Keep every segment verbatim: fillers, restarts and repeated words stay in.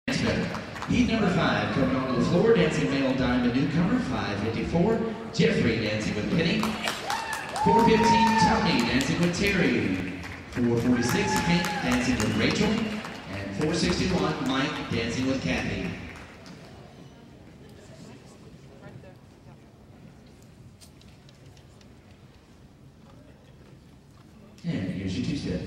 Heat number five, coming onto the floor, dancing male diamond newcomer, five fifty-four, Jeffrey, dancing with Penny. four fifteen, Tony, dancing with Terry. four forty-six, Hank, dancing with Rachel. And four sixty-one, Mike, dancing with Kathy. And here's your two-step.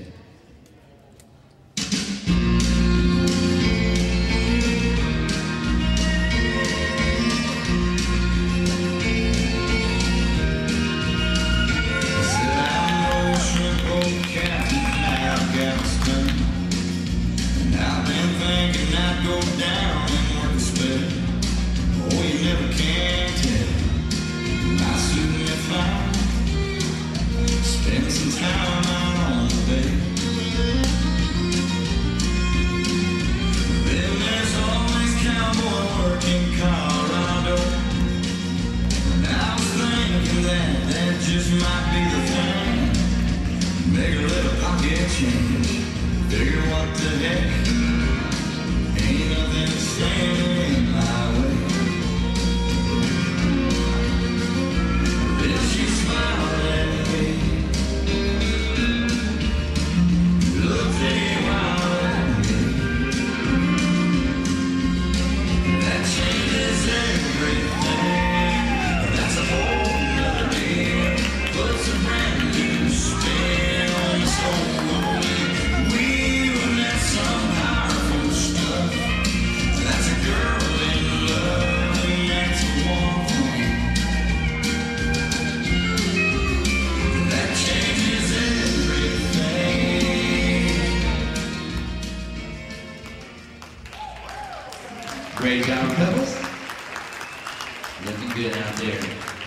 Go down and work a spell. Oh, you never can tell. I soon have found. Spend some time out on the bay. Then there's always cowboy work in Colorado. And I was thinking that that just might be the thing. Make a little pocket change. Figure what the heck. Ain't nothing standing in my way. Then she smiled at me, looked a while at me. That changes everything. That's a whole nother deal. Puts a brand new spin on this whole world. We were met some powerful stuff. That's a girl in love, and that's a woman. That changes everything. Great job, fellas. Looking good out there.